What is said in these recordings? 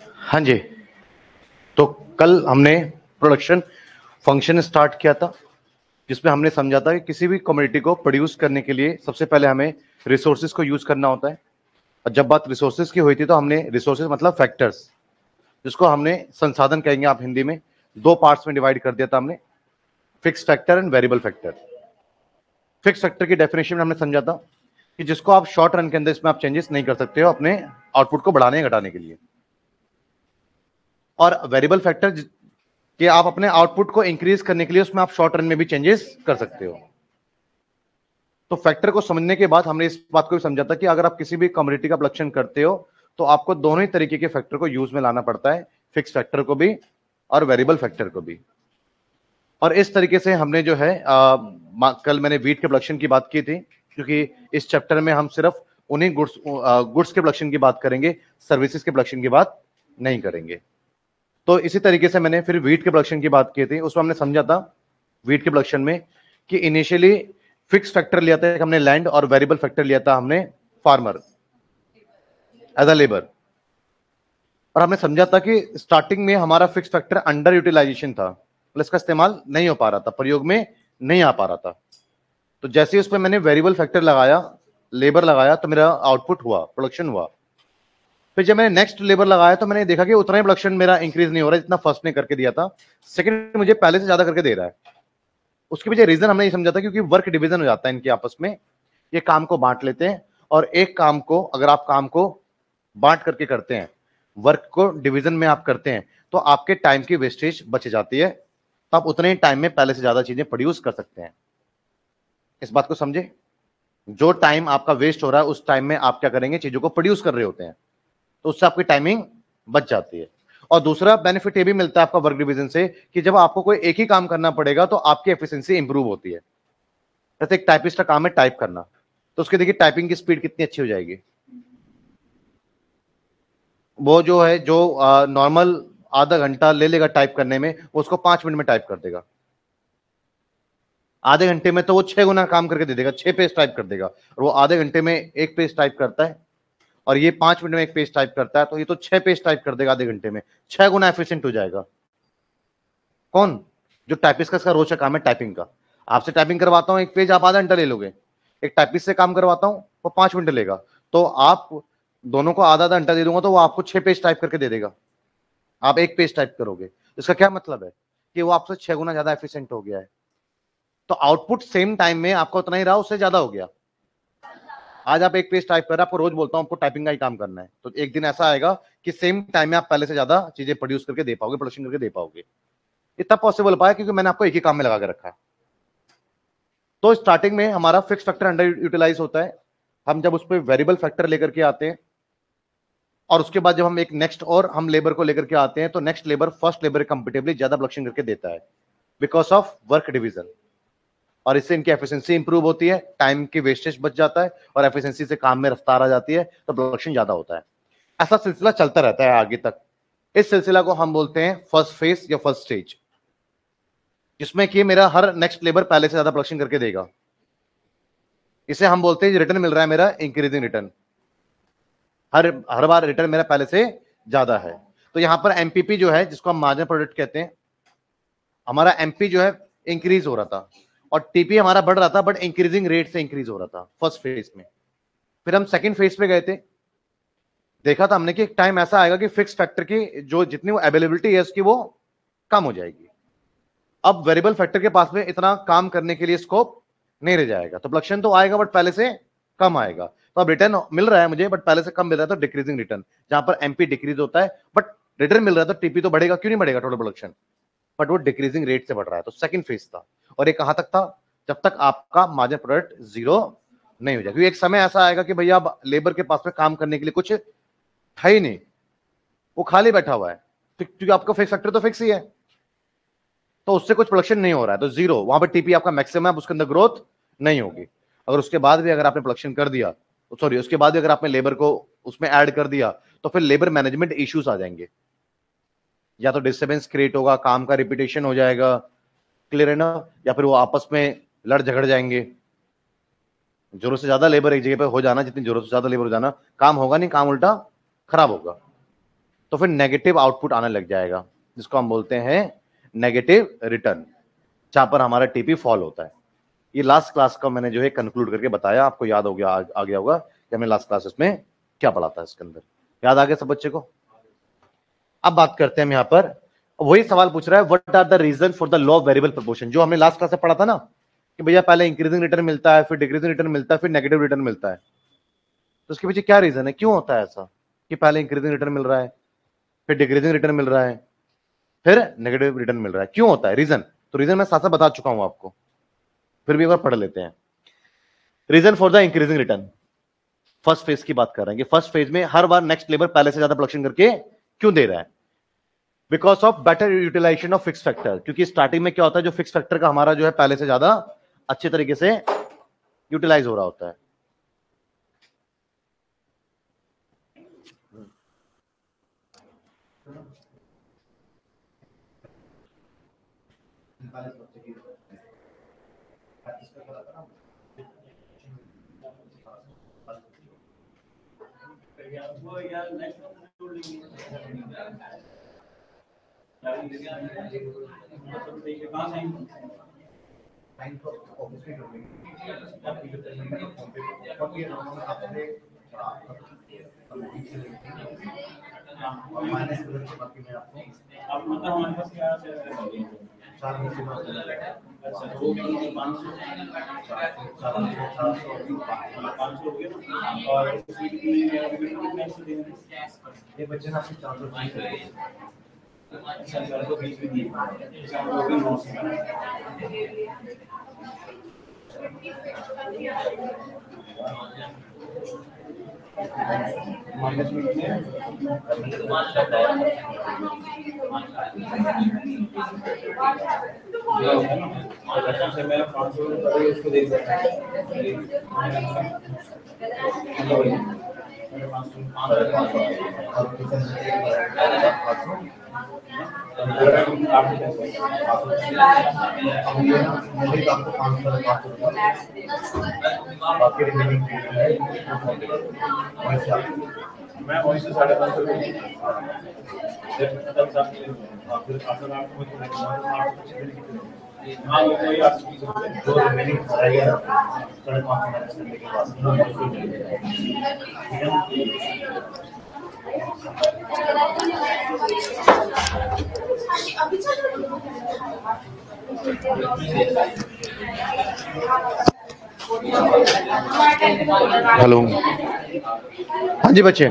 हाँ जी, तो कल हमने प्रोडक्शन फंक्शन स्टार्ट किया था, जिसमें हमने समझा था कि किसी भी कमोडिटी को प्रोड्यूस करने के लिए सबसे पहले हमें रिसोर्सेज को यूज करना होता है। और जब बात रिसोर्सेज की हुई थी तो हमने रिसोर्सेज मतलब फैक्टर्स, जिसको हमने संसाधन कहेंगे आप हिंदी में, दो पार्ट्स में डिवाइड कर दिया था हमने, fix factor and variable factor. Fix factor की डेफिनेशन में हमने समझा था कि जिसको आप शॉर्ट रन के अंदर इसमें आप चेंजेस नहीं कर सकते हो अपने आउटपुट को बढ़ाने या घटाने के लिए। और वेरिएबल फैक्टर कि आप अपने आउटपुट को इंक्रीज करने के लिए उसमें आप शॉर्ट रन में भी चेंजेस कर सकते हो। तो फैक्टर को समझने के बाद हमने इस बात को भी समझा था कि अगर आप किसी भी कमोडिटी का प्रोडक्शन करते हो तो आपको दोनों ही तरीके के फैक्टर को यूज में लाना पड़ता है, फिक्स फैक्टर को भी और वेरिएबल फैक्टर को भी। और इस तरीके से हमने जो है कल मैंने वीट के प्रोडक्शन की बात की थी, क्योंकि इस चैप्टर में हम सिर्फ उन्हीं गुड्स के प्रोडक्शन की बात करेंगे, सर्विसेज के प्रोडक्शन की बात नहीं करेंगे। तो इसी तरीके से मैंने फिर वीट के प्रोडक्शन की बात की थी, उसमें हमने समझा था वीट के प्रोडक्शन में कि इनिशियली फिक्स फैक्टर लिया था हमने लैंड, और वेरिएबल फैक्टर लिया था हमने फार्मर एज अ लेबर। और हमने समझा था कि स्टार्टिंग में हमारा फिक्स फैक्टर अंडर यूटिलाइजेशन था, मतलब इसका इस्तेमाल नहीं हो पा रहा था, प्रयोग में नहीं आ पा रहा था। तो जैसे ही उसमें मैंने वेरिएबल फैक्टर लगाया, लेबर लगाया, तो मेरा आउटपुट हुआ, प्रोडक्शन हुआ। फिर जब मैंने नेक्स्ट लेबर लगाया तो मैंने देखा कि उतना ही प्रोडक्शन मेरा इंक्रीज नहीं हो रहा है जितना फर्स्ट ने करके दिया था, सेकंड मुझे पहले से ज्यादा करके दे रहा है। उसके पीछे रीजन हमने ये समझा था क्योंकि वर्क डिवीजन हो जाता है इनके आपस में, ये काम को बांट लेते हैं, और एक काम को अगर आप काम को बांट करके करते हैं, वर्क को डिवीजन में आप करते हैं, तो आपके टाइम की वेस्टेज बच जाती है, तो आप उतने ही टाइम में पहले से ज्यादा चीजें प्रोड्यूस कर सकते हैं। इस बात को समझे, जो टाइम आपका वेस्ट हो रहा है उस टाइम में आप क्या करेंगे, चीजों को प्रोड्यूस कर रहे होते हैं, तो उससे आपकी टाइमिंग बच जाती है। और दूसरा बेनिफिट ये भी मिलता है आपका वर्क डिवीजन से कि जब आपको कोई एक ही काम करना पड़ेगा तो आपकी एफिशिएंसी इंप्रूव होती है। जैसे एक टाइपिस्ट का काम है टाइप करना, तो उसके देखिए टाइपिंग की स्पीड कितनी अच्छी हो जाएगी। वो जो है जो नॉर्मल आधा घंटा ले लेगा टाइप करने में, वो उसको 5 मिनट में टाइप कर देगा। आधे घंटे में तो वो 6 गुना काम करके दे देगा, 6 पेज टाइप कर देगा, और वो आधे घंटे में एक पेज टाइप करता है, और ये 5 मिनट में एक पेज टाइप करता है, तो ये तो 6 पेज टाइप कर देगा आधे घंटे में, 6 गुना एफिशिएंट हो जाएगा। कौन? जो टाइपिस्ट का इसका रोज का काम है टाइपिंग का। आपसे टाइपिंग करवाता हूं एक पेज, आप आधा घंटा ले लोगे। एक टाइपिस्ट से काम करवाता हूं वो 5 मिनट लेगा, तो आप दोनों को आधा आधा घंटा दे दूंगा तो वो आपको 6 पेज टाइप करके दे देगा, आप एक पेज टाइप करोगे। इसका क्या मतलब है कि वो आपसे 6 गुना ज्यादा एफिशिएंट हो गया है। तो आउटपुट सेम टाइम में आपका उतना ही रहा, उससे ज्यादा हो गया। आज आप एक पेज टाइप कर रहे हैं, आपको रोज बोलता हूं आपको टाइपिंग का ही काम करना है, तो एक दिन ऐसा आएगा कि सेम टाइम में आप पहले से ज्यादा चीजें प्रोड्यूस करके दे पाओगे, प्रोडक्शन करके दे पाओगे। इतना पॉसिबल पाया क्योंकि मैंने आपको एक ही काम में लगा के रखा है। तो स्टार्टिंग में हमारा फिक्स फैक्टर अंडर यूटिलाइज होता है, हम जब उस पर वेरिएबल फैक्टर लेकर के आते हैं, और उसके बाद जब हम एक नेक्स्ट और हम लेबर को लेकर के आते हैं, तो next labour first labour comparatively ज्यादा प्रोडक्शन करके देता है बिकॉज ऑफ वर्क डिवीजन। और इससे इनकी एफिशिएंसी इंप्रूव होती है, टाइम की वेस्टेज बच जाता है, और एफिशिएंसी से काम में रफ्तार आ जाती है, तो प्रोडक्शन ज्यादा होता है। ऐसा सिलसिला चलता रहता है आगे तक। इस सिलसिला को हम बोलते हैं फर्स्ट फेज या फर्स्ट स्टेज, जिसमें कि मेरा हर नेक्स्ट लेबर पहले से ज्यादा प्रोडक्शन करके देगा। इसे हम बोलते हैं रिटर्न मिल रहा है मेरा इंक्रीजिंग रिटर्न, हर हर बार रिटर्न मेरा पहले से ज्यादा है। तो यहां पर एमपीपी जो है, जिसको हम मार्जिनल प्रोडक्ट कहते हैं, हमारा एमपी जो है इंक्रीज हो रहा था, और टीपी हमारा बढ़ रहा था, बट इंक्रीजिंग रेट से इंक्रीज हो रहा था फर्स्ट फेज में। फिर हम सेकंड फेज पे गए थे, देखा था हमने कि एक टाइम ऐसा आएगा कि फिक्स फैक्टर की जो जितनी वो अवेलेबिलिटी है उसकी वो कम हो जाएगी। अब वेरिएबल फैक्टर के पास में इतना काम करने के लिए स्कोप नहीं रह जाएगा, तो प्रोडक्शन तो आएगा बट पहले से कम आएगा। तो अब रिटर्न मिल रहा है मुझे बट पहले से कम मिल रहा है, तो डिक्रीजिंग रिटर्न, जहां पर एमपी डिक्रीज होता है बट रिटर्न मिल रहा है, तो टीपी तो बढ़ेगा, क्यों नहीं बढ़ेगा टोटल प्रोडक्शन, बट वो डिक्रीजिंग रेट से बढ़ रहा है। तो सेकंड फेज था, और ये कहां तक था, जब तक आपका मार्जिन प्रोडक्ट जीरो नहीं हो जाए, क्योंकि एक समय ऐसा आएगा कि भैया अब लेबर के पास में काम करने के लिए कुछ है ही नहीं, वो खाली बैठा हुआ है, क्योंकि आपका फिक्स फैक्टर तो फिक्स ही है, तो उससे कुछ प्रोडक्शन नहीं हो रहा है, तो जीरो, वहां पर टीपी आपका मैक्सिमम है, उसके अंदर ग्रोथ नहीं होगी। अगर उसके बाद भी अगर आपने प्रोडक्शन कर दिया, सॉरी उसके बाद भी अगर आपने लेबर को उसमें ऐड कर दिया, तो फिर लेबर मैनेजमेंट इश्यूज आ जाएंगे, या तो डिस्टर्बेंस क्रिएट होगा, काम का रिपीटेशन हो जाएगा, क्लियर है ना, या फिर वो आपस में लड़ झगड़ जाएंगे। जरूरत से ज्यादा लेबर एक जगह पे हो जाना, जितनी जरूरत से ज्यादा लेबर हो जाना, काम होगा नहीं, काम उल्टा खराब होगा। तो फिर नेगेटिव आउटपुट आने लग जाएगा, जिसको हम बोलते हैं नेगेटिव रिटर्न, जहां पर हमारा टीपी फॉल होता है। ये लास्ट क्लास का मैंने जो है कंक्लूड करके बताया, आपको याद हो गया, आ गया होगा कि हमने लास्ट क्लास में क्या पढ़ा था। इसके अंदर याद आ गया सब बच्चे को? अब बात करते हैं हम यहां पर, वही सवाल पूछ रहा है, what are the reason for the law of variable proportion, जो हमने लास्ट क्लास में पढ़ा था ना, कि भैया पहले इंक्रीजिंग रिटर्न मिलता है, फिर डिक्रीजिंग रिटर्न मिलता है, फिर नेगेटिव रिटर्न मिलता है। तो उसके पीछे क्या रीजन है, क्यों होता है ऐसा कि पहले इंक्रीजिंग रिटर्न मिल रहा है, फिर डिक्रीजिंग रिटर्न मिल रहा है, फिर नेगेटिव रिटर्न मिल रहा है, क्यों होता है रीजन? तो रीजन मैं साथ साथ बता चुका हूं आपको, फिर भी एक बार पढ़ लेते हैं। Reason for the increasing return, first phase की बात कर रहे हैं कि फर्स्ट फेज में हर बार नेक्स्ट लेबर पहले से ज्यादा प्रोडक्शन करके क्यों दे रहा है? Because of better utilization of fix factor, क्योंकि स्टार्टिंग में क्या होता है, जो फिक्स फैक्टर का हमारा जो है पहले से ज्यादा अच्छे तरीके से यूटिलाइज हो रहा होता है। हेलो, हाँ जी बच्चे,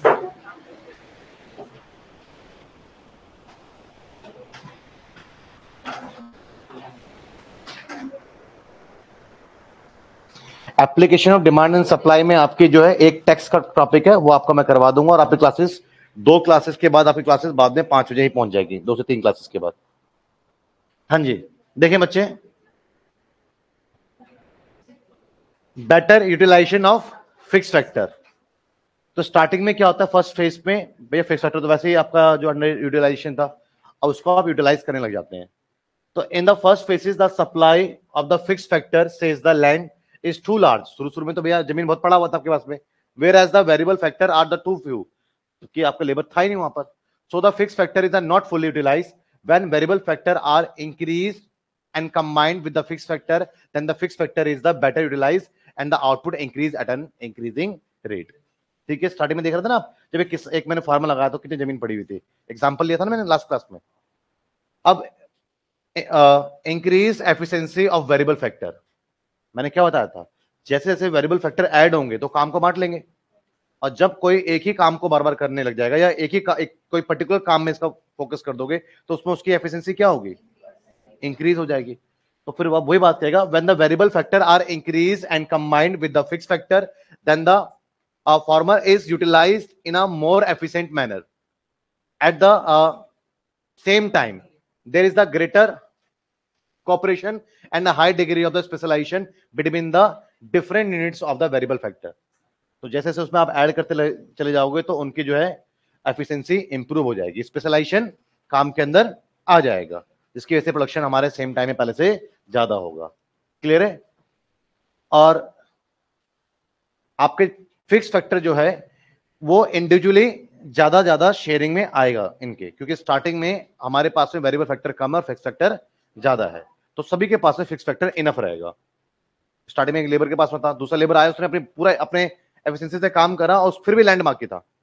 application of demand and supply में आपकी जो है एक टेक्स्ट का टॉपिक है, वो आपको मैं करवा दूंगा, और आपकी क्लासेस 2 क्लासेस के बाद, आपकी क्लासेस बाद में 5 बजे ही पहुंच जाएगी, 2 से 3 क्लासेस के बाद। हाँ जी, देखिए बच्चे, better utilization of fix factor. तो स्टार्टिंग में क्या होता है, फर्स्ट फेज में भैया फिक्स फैक्टर तो वैसे ही आपका जो अंडर यूटिलाइजेशन था, अब उसको आप यूटिलाइज करने लग जाते हैं। तो in the first phases the supply of the fix factor says the land is too large. शुरू में तो भैया जमीन बहुत पड़ा हुआ था आपके पास में, where as the variable factor are the too few, क्योंकि आपका लेबर था ही नहीं वहां पर। So the fix factor is not fully utilize. When variable factor are increase and combined with the fix factor, then the fix factor is the better utilize and the output increase at an increasing rate. ठीक है, starting में देख रहे थे ना आप, जब एक मैंने फार्मूला लगाया तो कितनी जमीन पड़ी हुई थी, एग्जांपल लिया था ना मैंने लास्ट क्लास में। अब increase efficiency of variable factor, मैंने क्या बताया था, जैसे जैसे वेरिएबल फैक्टर ऐड होंगे तो काम को बांट लेंगे, और जब कोई एक ही काम को बार बार करने लग जाएगा, या कोई पर्टिकुलर काम में इसका फोकस कर दोगे, तो उसमें उसकी एफिशिएंसी क्या होगी, इंक्रीज हो जाएगी। तो फिर वही बात कहेगा, when the variable factor are increase and combined with the fix factor, then the former is utilized in a more efficient manner. At the same time, there is the greater cooperation and a high degree of the specialization between the different units of the variable factor. तो जैसे जैसे उसमें आप add करते चले जाओगे तो उनकी जो है एफिशिएंसी इंप्रूव हो जाएगी, स्पेशलाइजेशन काम के अंदर आ जाएगा, जिसकी वजह से प्रोडक्शन हमारे सेम टाइम में पहले से ज्यादा होगा। क्लियर है? और आपके फिक्स फैक्टर जो है वो इंडिविजुअली ज्यादा शेयरिंग में आएगा इनके, क्योंकि स्टार्टिंग में हमारे पास में वेरिएबल फैक्टर कम है और फिक्स फैक्टर ज्यादा है, तो सभी के पास में फिक्स फैक्टर इनफ रहेगा। स्टार्टिंग में एक लेबर के पास में था, दूसरा लेबर आया, उसने अपने एफिशिएंसी से काम करा और फिर भी लैंड मार्क था।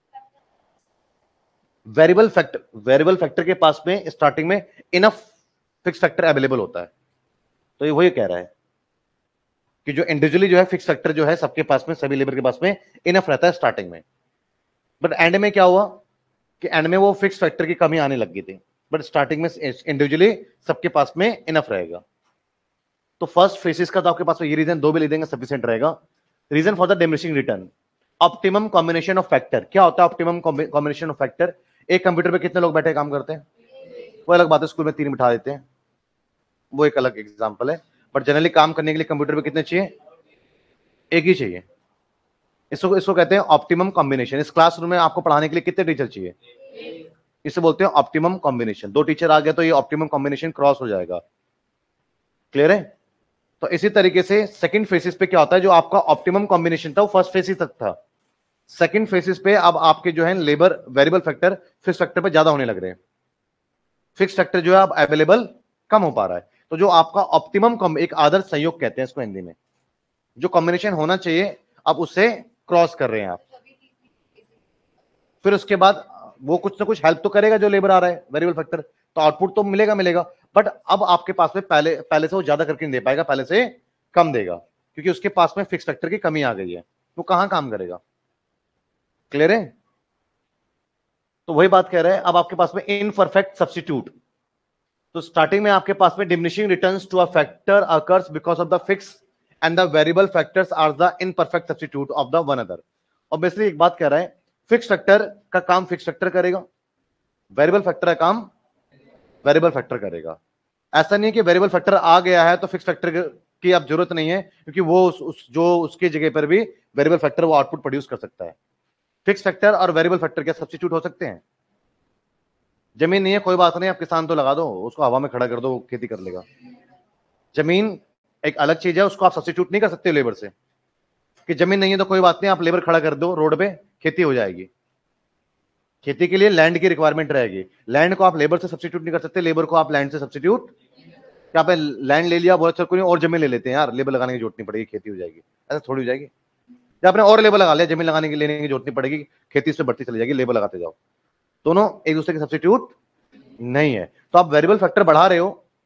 वेरिएबल फैक्टर के पास में स्टार्टिंग में इनफ फिक्स फैक्टर अवेलेबल होता है। तो ये वही कह रहा है कि जो इंडिविजुअली जो है फिक्स फैक्टर जो है सबके पास में, सभी लेबर के पास में इनफ रहता है स्टार्टिंग में, बट एंड में क्या हुआ कि एंड में वो फिक्स फैक्टर की कमी आने लग गई थी, बट स्टार्टिंग में इंडिविजुअली सबके पास में इनफ रहेगा। तो फर्स्ट फेसिस का तो आपके पास में ये रीजन दो भी ले देंगे सफिशिएंट रहेगा। Reason for the diminishing return, optimum combination of factor. क्या होता है ऑप्टिमम कॉम्बिनेशन ऑफ फैक्टर? एक कंप्यूटर पे कितने लोग बैठे काम करते हैं, वो अलग बात है, स्कूल में 3 बिठा देते हैं, वो एक अलग एग्जांपल है, बट जनरली काम करने के लिए कंप्यूटर पे कितने चाहिए? एक ही चाहिए। इसको कहते हैं ऑप्टिमम कॉम्बिनेशन। इस क्लासरूम में आपको पढ़ाने के लिए कितने टीचर चाहिए? इसे बोलते हैं ऑप्टिमम कॉम्बिनेशन। 2 टीचर आ गए तो ये ऑप्टिमम कॉम्बिनेशन क्रॉस हो जाएगा। क्लियर है? तो इसी तरीके से सेकंड फेसिस पे क्या होता है, जो आपका ऑप्टिमम कॉम्बिनेशन था वो फर्स्ट फेसिस तक था, सेकंड फेसिस पे अब आपके जो है labour variable factor fix factor पे ज्यादा होने लग रहे हैं, फिक्स फैक्टर जो है अब अवेलेबल कम हो पा रहा है। तो जो आपका ऑप्टिमम एक आदर्श संयोग कहते हैं इसको हिंदी में, जो कॉम्बिनेशन होना चाहिए अब उससे क्रॉस कर रहे हैं आप। फिर उसके बाद वो कुछ ना कुछ हेल्प तो करेगा जो लेबर आ रहा है वेरिएबल फैक्टर, तो आउटपुट तो मिलेगा, बट अब आपके पास में पहले से वो ज्यादा करके नहीं दे पाएगा, पहले से कम देगा, क्योंकि उसके पास में फिक्स फैक्टर की कमी आ गई है, वो कहां काम करेगा। क्लियर है? तो वही बात कह रहे हैं, अब आपके पास में इनपरफेक्ट सब्स्टिट्यूट। तो स्टार्टिंग में आपके पास में diminishing returns to a factor occurs because of the fix and the variable factors are the imperfect substitute of the one other. Obviously एक बात कह रहा है, फिक्स फैक्टर का काम फिक्स फैक्टर करेगा, वेरिएबल फैक्टर का काम वेरिएबल फैक्टर करेगा। ऐसा नहीं है कि वेरिएबल फैक्टर आ गया है तो फिक्स फैक्टर की अब जरूरत नहीं है, क्योंकि वो जो उसकी जगह पर भी वेरिएबल फैक्टर वो आउटपुट प्रोड्यूस कर सकता है। फिक्स फैक्टर और वेरिएबल फैक्टर क्या सब्स्टिट्यूट हो सकते हैं? जमीन नहीं है कोई बात नहीं, आप किसान तो लगा दो, उसको हवा में खड़ा कर दो, खेती कर लेगा। जमीन एक अलग चीज है, उसको आप सब्स्टिट्यूट नहीं कर सकते लेबर से, कि जमीन नहीं है तो कोई बात नहीं, आप लेबर खड़ा कर दो रोड पे, खेती हो जाएगी। खेती के लिए लैंड की रिक्वायरमेंट रहेगी, लैंड को आप लेबर से सब्स्टिट्यूट नहीं कर सकते, लेबर को आप लैंड से सब्स्टिट्यूट। क्या आपने लैंड ले लिया, बहुत कोई और जमीन ले लेते हैं यार, लेबर लगाने की जरूरत नहीं पड़ेगी, खेती हो जाएगी, ऐसा थोड़ी हो जाएगी। या आपने और लेबर लगा लिया, जमीन लगाने की लेने की जरूरत नहीं पड़ेगी, खेती से बढ़ती चली जाएगी, लेबर लगाते जाओ, दोनों एक दूसरे के सब्स्टिट्यूट नहीं है। तो आप वेरिएबल फैक्टर बढ़ा रहे हो,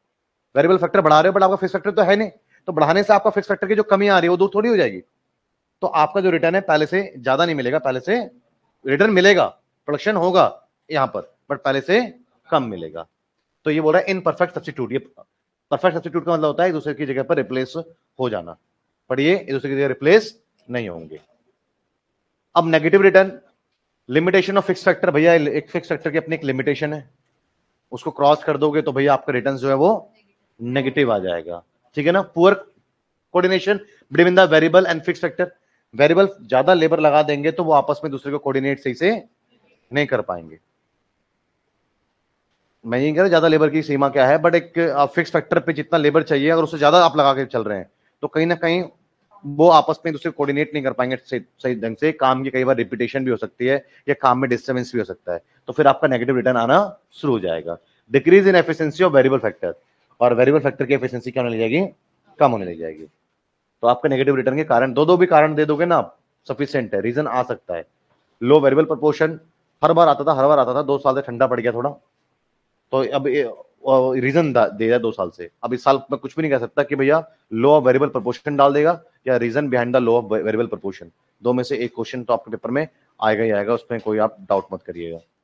बट आपका फिक्स फैक्टर तो है नहीं, तो बढ़ाने से आपका फिक्स फैक्टर की जो कमी आ रही है वो दूर थोड़ी हो जाएगी। तो आपका जो रिटर्न है पहले से ज्यादा नहीं मिलेगा, पहले से रिटर्न मिलेगा, प्रोडक्शन होगा यहां पर, बट पहले से कम मिलेगा। तो ये बोल रहा है इनपरफेक्ट सब्स्टिट्यूट। ये परफेक्ट सब्स्टिट्यूट का मतलब होता है एक दूसरे की जगह पर रिप्लेस हो जाना, पर ये एक दूसरे की जगह रिप्लेस नहीं होंगे। अब negative return, limitation of fix factor. भैया एक फिक्स फैक्टर की अपनी एक लिमिटेशन है, उसको क्रॉस कर दोगे तो भैया आपका रिटर्न जो है वो नेगेटिव आ जाएगा, ठीक है ना। Poor coordination between the variable and fix factor, variable ज्यादा लेबर लगा देंगे तो वो आपस में दूसरे को कोऑर्डिनेट सही से नहीं कर पाएंगे। मैं ये कह रहा ज्यादा लेबर की सीमा क्या है, बट एक फिक्स फैक्टर पे जितना लेबर चाहिए अगर उससे ज्यादा आप लगा के चल रहे हैं तो कहीं ना कहीं वो आपस में दूसरे कोऑर्डिनेट नहीं कर पाएंगे सही ढंग से, काम की कई बार रिपीटेशन भी हो सकती है या काम में डिस्टर्बेंस भी हो सकता है, तो फिर आपका नेगेटिव रिटर्न आना शुरू हो जाएगा। Decrease in efficiency of variable factor, और वेरिएबल फैक्टर की एफिशिएंसी क्या होने लग जाएगी? कम होने लग जाएगी। तो आपका नेगेटिव रिटर्न के कारण दो भी कारण दे दोगे ना आप, सफिशिएंट है, रीजन आ सकता है। लो वेरिएबल प्रपोर्शन हर बार आता था, 2 साल से ठंडा पड़ गया थोड़ा, तो अब रीजन दे दिया 2 साल से, अब इस साल में कुछ भी नहीं कह सकता कि भैया लो ऑफ वेरिएबल प्रपोर्शन डाल देगा या reason behind the law of variable proportion. दो में से एक क्वेश्चन तो आपके पेपर में आएगा ही आएगा, उसमें कोई आप डाउट मत करिएगा।